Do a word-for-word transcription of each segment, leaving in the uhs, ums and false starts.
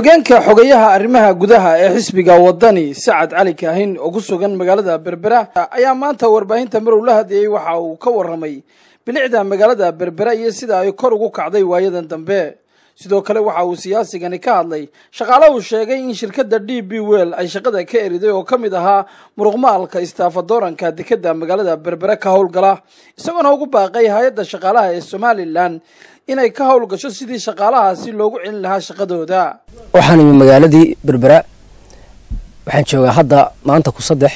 ku-xigeenka xogayaha arrimaha gudaha ee xisbiga wadani Sacad Cali Kaahin oo ku sugan magaalada Berbera ayaa maanta warbaahinta Marow la hadiyay waxa uu ka waramay bilicda magaalada Berbera iyo sida ay kor ugu kacday waayadan dambe. sidoo kale waxa uu siyaasigani ka hadlay shaqaalaha uu sheegay in shirkadda D B Well ay shaqada ka eriday oo kamid ahaa muruqmaalka istaafadoranka dekada magaalada Berbera ka howlgala isagoo ugu baaqay hay'adda shaqaalaha ee Somaliland inay ka howlgasho sidii shaqaalahaasi loogu celin lahaa shaqadooda. waxaan imi magaaladii Berbera waxaan joogaa hadda maanta ku saddex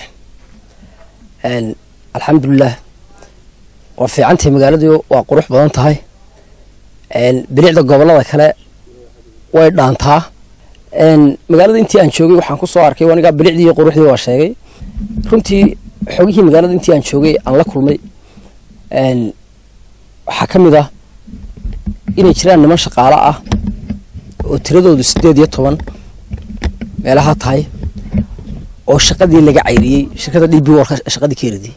een alxamdulillah waa fiicantii magaaladii waa qurux badan tahay een bilicda gobolada kale way dhaantaa een magaalada intii aan joogay waxaan ku soo arkay waniga bilicdii iyo quruxdii waa sheegay runtii xogihii magaalada intii aan joogay aan la kulmay een waxa kamid ah inay jiraan niman shaqaale ah oo tiradoodu sideed iyo toban meelaha tahay oo shaqadii laga cayriyay shirkadda D B Well shaqadii ka eriday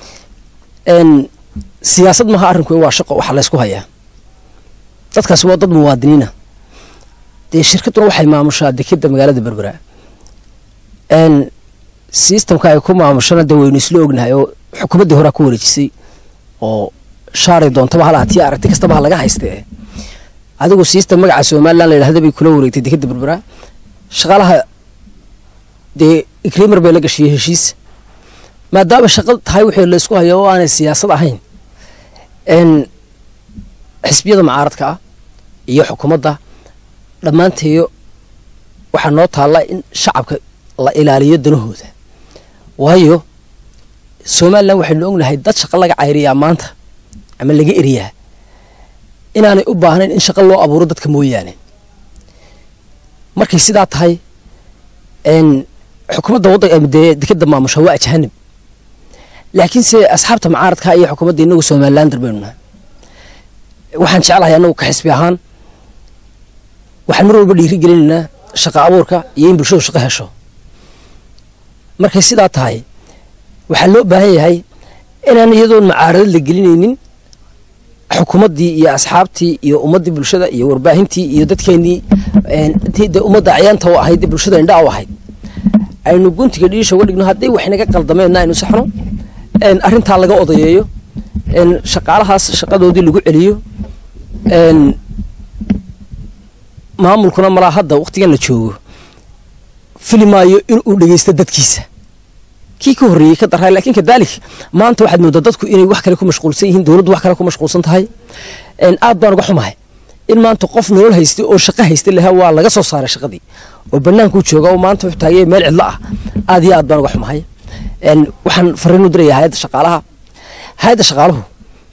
een siyaasad ma aha arrinku waa shaqo waxa la isku hayaa dadkaas waa dad muwaadiniina de shirkaddu waxay maamushaa dekada magaalada Berbera een systemka ay ku maamushana daweynu isla ognahay oo xukuumadda hore ku wareejisay oo shaaray doontaba halaati aragti kastaba laga haystay adigu system magaca Somaliland la yiraahdo bay kula wareegtay dekada Berbera shaqaalaha de agreement bay la gashay heshiis maadaama shaqada tahay wixii la isku hayo oo aan siyaasad ahayn een xisbiyada mucaaradka ah iyo xukuumadda dhamaanteeyo waxa noo taala in shacabka la ilaaliyo danahooda waayo Somaliland waxay ognahay dad shaqo laga cayriyaa maanta ama laga eriyaa inaanay u baahnayn in shaqo loo abuuro dadka mooyaane markay sidaa tahay een xukuumadda waddanka dekada maamusha waa ajaanib laakiin se asxaabta mucaaradka iyo xukuumadda inagu Somaliland darbeena waxaan jeclahay anagu ka xisbi ahaan waxaan mar walba dhiiri gelinaynaa shaqo abuurka iyo in bulshadu shaqo hesho markay sidaa tahay waxa loo baahan yahay inaan iyadoo mucaarad la gelinaynin xukuumaddii iyo asxaabtii iyo ummadii bulshada iyo warbaahintii iyo dadkeenii een intii ummadda ciyaanta oo ahayd bulshada indhaa oo ahayd aynu guntiga dhiisha uga dhigno haddii wax naga qaldameena aynu saxno een arrinta laga odayeeyo een shaqaalahaas shaqadoodii lagu celiyo een maamulkuna mala hadda waqtigan la joogo filmaayo in uu dhageysto dadkiisa kii ka horreeyay ka daray laakiin ka dalik maanta waxaad moodaa dadku inay wax kale ku mashquulsan yihiin dawladdu wax kale ku mashquulsan tahay een aad baan uga xumahay in maanta qof nolol haystay oo shaqo haystay lahaa waa laga soo saaray shaqadii oo banaanku jooga oo maanta wuxuu taagay meel cidla ah aad iyo aad baan uga xumahay een waxaan fariin u dirayaa hay'adda shaqaalaha hay'adda shaqaaluhu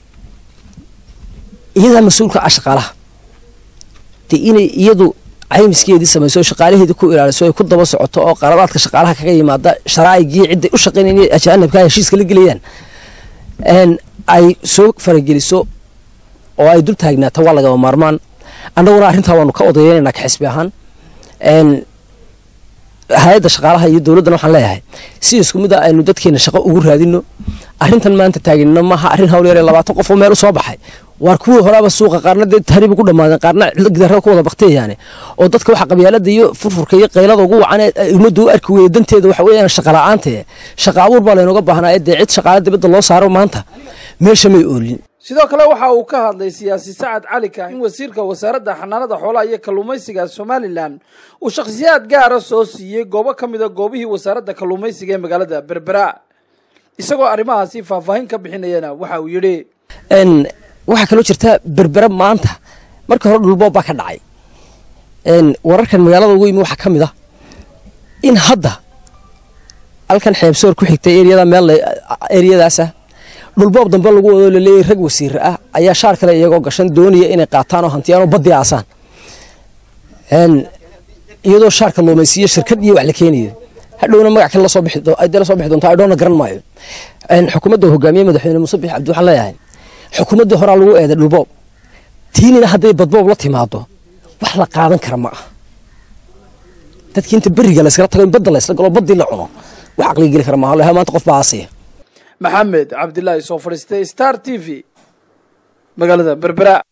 iyada mas'uulka ah shaqaalaha inay iyadu caymiskeedii samayso shaqaalaheedii ku ilaaliso ay ku daba socoto oo qaradaadka shaqaalaha kaga yimaada sharaa'igii cid u shaqeynayay ajaanibka heshiiska la gelayaan een ay soo farageliso oo ay dul taagnaato waa laga maarmaan annaguna arrinta waanu ka odayeynaa ka xisbi ahaan een hay'adda shaqaalaha iyo dawladda waxaan leeyahay si isku mid ah aynu dadkeena shaqo ugu raadino arrintan maanta taagnina maaha arrin hawl yar labaatan qof oo meel u soo baxay war kuwa horaba suuqa qaarnada tahriib ku dhamaadeen qaarna gidaarada ku wada baqteeyaan oo dadka waxa qabyaalada iyo furfurka iyo qaylada ugu wacan ee umadu arki weedanteeda waxa weeyaan shaqo la'aanta shaqo abuur baa leenuga baahnaa ee cid shaqaale dibadda loo saaro maanta meesha may oolin. sidoo kale waxa uu ka hadlay siyaasi Sacad Cali Kaahin wasiirka wasaaradda xanaanada xoolaha iyo kalluumaysiga Somaliland uu shakhsiyaad gaar ah soo siiyay goobo kamid ah goobihii wasaaradda kalluumaysiga ee magaalada Berbera isagoo arrimahaasi faahfaahin ka bixinayna waxa uu yiri in waxa kale oo jirta Berbera maanta marka hore dhulboob baa ka dhacay een wararkan magaalada ugu yimid waxa kamid ah in hadda halkan xeebsoor ku xigtay eriyada meel eriyadaas ah dhulboob dambe lagu wado leeyahay rag wasiir ah ayaa shaar kale iyagoo gashan doonaya inay qaataan oo hantiyaan oo badii aasaan een iyadoo shaarka loomaysiyo shirkad iyo wax la keenayo hadhowna magac kale la soo bixi ay dala soo bixi doontaa ay doona garan maayo een xukuumadda hogaamiye madaxweyne Muuse Biixi Cabdi waxaan leeyahay xukuumadda hore lagu eeday dhulboob tiinina haday badboob la timaado wax la qaadan kara ma aha dadkii inta bariga la iskala tago in badda la isla galo badii la cuno wax aqli gali kara ma aha maanta qof baasay Maxamed Cabdullaahi soo fariistay Star T V magaalada Berbera.